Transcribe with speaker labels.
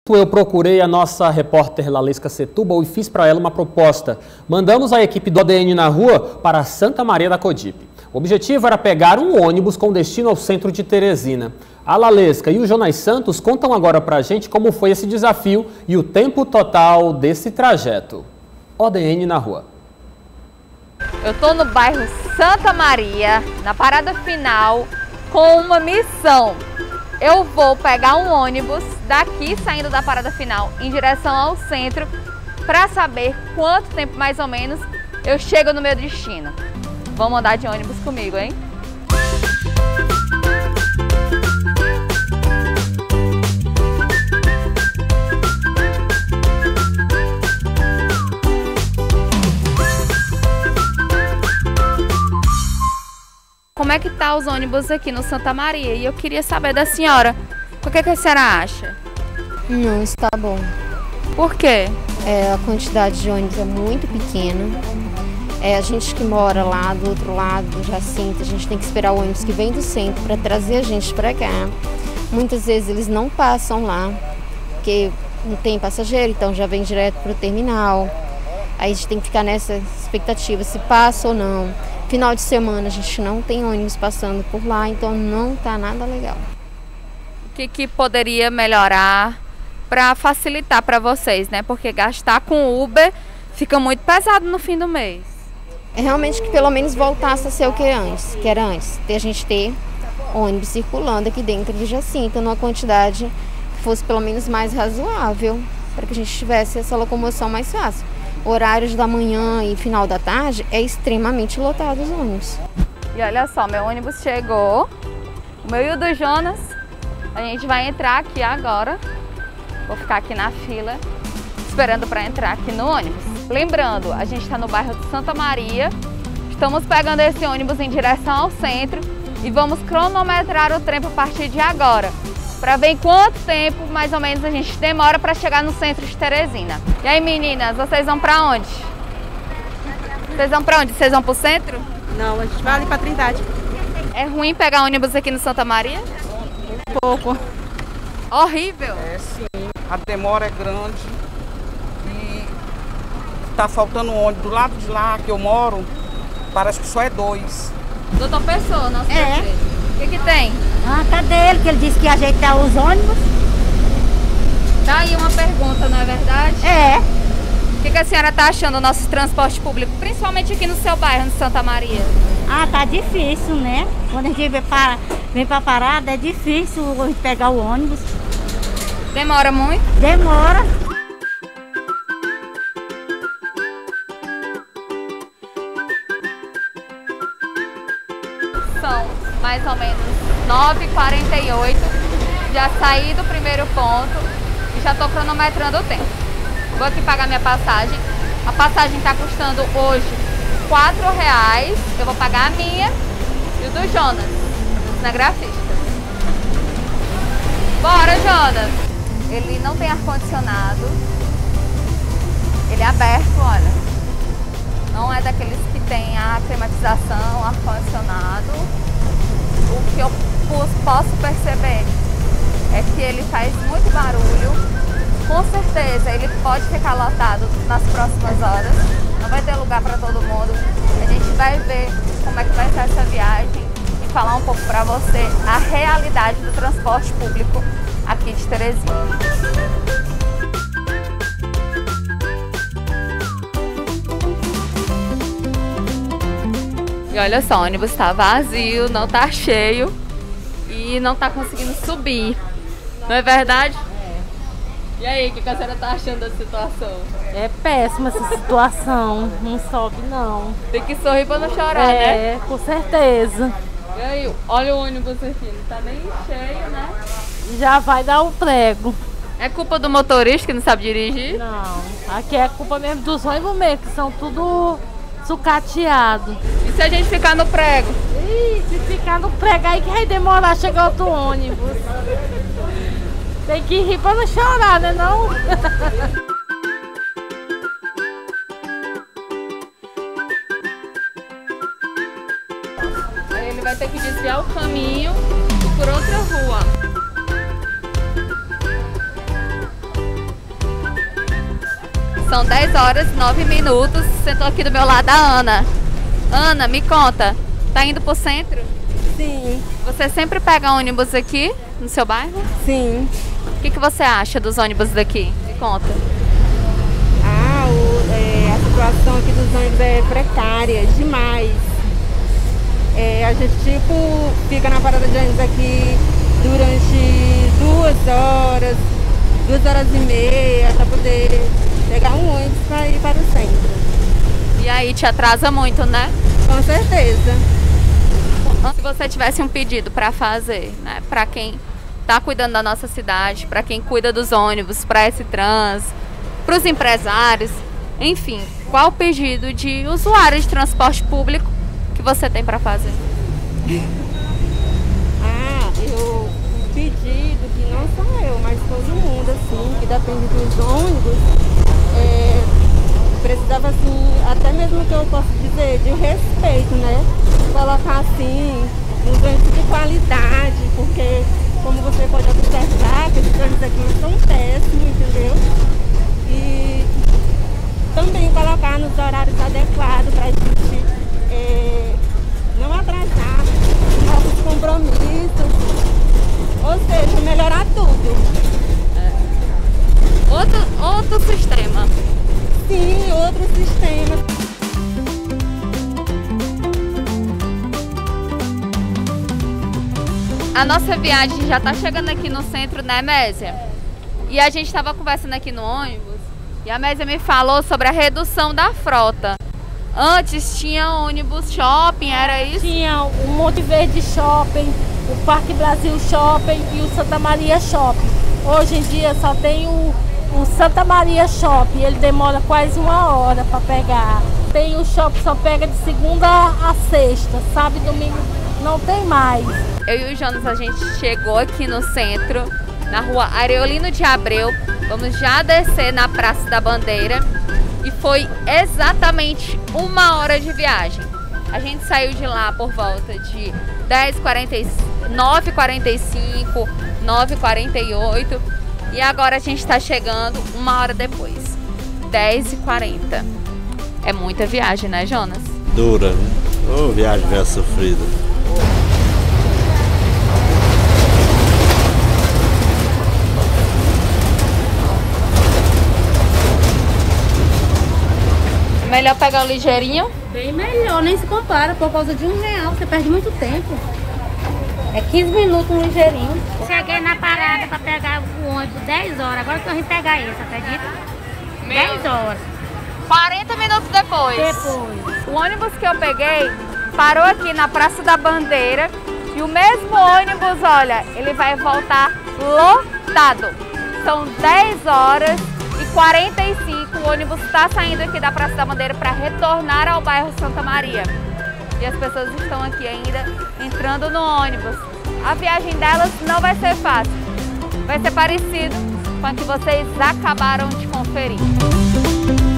Speaker 1: Eu procurei a nossa repórter Lalesca Setúbal e fiz para ela uma proposta. Mandamos a equipe do ADN na rua para Santa Maria da Codipe. O objetivo era pegar um ônibus com destino ao centro de Teresina. A Lalesca e o Jonas Santos contam agora para a gente como foi esse desafio e o tempo total desse trajeto. ADN na rua.
Speaker 2: Eu estou no bairro Santa Maria, na parada final, com uma missão. Eu vou pegar um ônibus daqui, saindo da parada final, em direção ao centro, para saber quanto tempo mais ou menos eu chego no meu destino. Vamos andar de ônibus comigo, hein? Como é que tá os ônibus aqui no Santa Maria? E eu queria saber da senhora, o que a senhora acha?
Speaker 3: Não está bom.
Speaker 2: Por quê?
Speaker 3: A quantidade de ônibus é muito pequena. A gente que mora lá do outro lado do Jacinto, a gente tem que esperar o ônibus que vem do centro para trazer a gente para cá. Muitas vezes eles não passam lá, porque não tem passageiro, então já vem direto para o terminal. Aí a gente tem que ficar nessa expectativa se passa ou não. Final de semana a gente não tem ônibus passando por lá, então não tá nada legal.
Speaker 2: O que poderia melhorar para facilitar para vocês, né? Porque gastar com Uber fica muito pesado no fim do mês.
Speaker 3: É realmente que pelo menos voltasse a ser o que era antes. A gente ter ônibus circulando aqui dentro do Jacinto, numa quantidade que fosse pelo menos mais razoável, para que a gente tivesse essa locomoção mais fácil. Horários da manhã e final da tarde é extremamente lotado os ônibus.
Speaker 2: E olha só, meu ônibus chegou, o meu e o do Jonas. A gente vai entrar aqui agora. Vou ficar aqui na fila, esperando para entrar aqui no ônibus. Lembrando, a gente está no bairro de Santa Maria. Estamos pegando esse ônibus em direção ao centro e vamos cronometrar o tempo a partir de agora, para ver em quanto tempo, mais ou menos, a gente demora para chegar no centro de Teresina. E aí, meninas, vocês vão para onde? Vocês vão para onde? Vocês vão para o centro?
Speaker 4: Não, a gente vai ali para Trindade.
Speaker 2: É ruim pegar ônibus aqui no Santa Maria?
Speaker 4: Um pouco.
Speaker 2: Horrível?
Speaker 5: É, sim. A demora é grande e tá faltando um ônibus do lado de lá que eu moro, parece que só é 2.
Speaker 2: Doutor Pessoa, nosso prefeito. O que tem?
Speaker 4: Ah, cadê ele? Que ele disse que ia ajeitar os ônibus.
Speaker 2: Tá aí uma pergunta, não é verdade?
Speaker 4: É.
Speaker 2: O que a senhora tá achando do nosso transporte público, principalmente aqui no seu bairro, no Santa Maria?
Speaker 4: Ah, tá difícil, né? Quando a gente vem pra parada, é difícil pegar o ônibus.
Speaker 2: Demora muito?
Speaker 4: Demora.
Speaker 2: São mais ou menos 9h48. Já saí do primeiro ponto e já tô cronometrando o tempo. Vou aqui pagar minha passagem. A passagem tá custando hoje R$4. Eu vou pagar a minha e o do Jonas, cinegrafista. Bora, Jonas! Ele não tem ar-condicionado. Ele é aberto, olha. Não é daqueles que tem a climatização, ar-condicionado. O que eu posso perceber é que ele faz muito barulho. Com certeza ele pode ficar lotado nas próximas horas. Não vai ter lugar para todo mundo. A gente vai ver como é que vai ser essa viagem e falar um pouco para você a realidade do transporte público aqui de Teresina. E olha só, o ônibus está vazio, não está cheio e não está conseguindo subir. Não é verdade? E aí, o que a senhora tá achando da situação?
Speaker 6: É péssima essa situação, não sobe não.
Speaker 2: Tem que sorrir pra não chorar, né?
Speaker 6: É, com certeza.
Speaker 2: E aí, olha o ônibus aqui, não tá nem cheio, né?
Speaker 6: Já vai dar o prego.
Speaker 2: É culpa do motorista que não sabe dirigir?
Speaker 6: Não, aqui é culpa mesmo dos ônibus mesmo, que são tudo sucateados.
Speaker 2: E se a gente ficar no prego?
Speaker 6: Ih, se ficar no prego aí que vai demorar a chegar outro ônibus. Tem que rir pra não chorar, né não?
Speaker 2: Aí ele vai ter que desviar o caminho por outra rua. São 10 horas e 9 minutos. Sentou aqui do meu lado a Ana. Ana, me conta, tá indo pro centro?
Speaker 7: Sim.
Speaker 2: Você sempre pega ônibus aqui no seu bairro?
Speaker 7: Sim.
Speaker 2: O que você acha dos ônibus daqui? Me conta.
Speaker 7: A situação aqui dos ônibus é precária demais. A gente fica na parada de ônibus aqui durante 2 horas, 2h30 para poder pegar um ônibus para ir para o centro.
Speaker 2: E aí te atrasa muito, né?
Speaker 7: Com certeza.
Speaker 2: Se você tivesse um pedido para fazer, né, para quem está cuidando da nossa cidade, para quem cuida dos ônibus, para esse trans, para os empresários, enfim, qual o pedido de usuário de transporte público que você tem para fazer?
Speaker 7: O pedido que não só eu, mas todo mundo, assim, que depende dos ônibus, precisava, assim, até mesmo que eu posso dizer, de respeito, né? Colocar, assim, um ônibus de qualidade, porque, como você pode observar, que esses ônibus aqui são péssimos, entendeu? E também colocar nos horários adequados para a gente não atrasar nossos compromissos, ou seja, melhorar tudo.
Speaker 2: Outro sistema.
Speaker 7: Sim, outro sistema.
Speaker 2: A nossa viagem já tá chegando aqui no centro, né, Mésia? E a gente tava conversando aqui no ônibus e a Mésia me falou sobre a redução da frota. Antes tinha ônibus shopping, era isso?
Speaker 6: Tinha o Monte Verde Shopping, o Parque Brasil Shopping e o Santa Maria Shopping. Hoje em dia só tem o Santa Maria Shopping, ele demora quase 1 hora para pegar. Tem o shopping, só pega de segunda a sexta, sábado e domingo não tem mais.
Speaker 2: Eu e o Jonas, a gente chegou aqui no centro, na rua Areolino de Abreu. Vamos já descer na Praça da Bandeira. E foi exatamente 1 hora de viagem. A gente saiu de lá por volta de 9h45, 9h48. E agora a gente está chegando 1 hora depois, 10h40. É muita viagem, né, Jonas?
Speaker 8: Dura, né? Ô, viagem velha sofrida.
Speaker 2: Melhor pegar o ligeirinho?
Speaker 4: Bem melhor, nem se compara. Por causa de R$1, você perde muito tempo. É 15 minutos um ligeirinho. Cheguei na parada para pegar o ônibus 10 horas. Agora que eu vim pegar esse, acredita? 10 horas.
Speaker 2: 40 minutos depois. O ônibus que eu peguei parou aqui na Praça da Bandeira. E o mesmo ônibus, olha, ele vai voltar lotado. São 10 horas e 45. O ônibus está saindo aqui da Praça da Bandeira para retornar ao bairro Santa Maria. E as pessoas estão aqui ainda entrando no ônibus. A viagem delas não vai ser fácil. Vai ser parecido com a que vocês acabaram de conferir.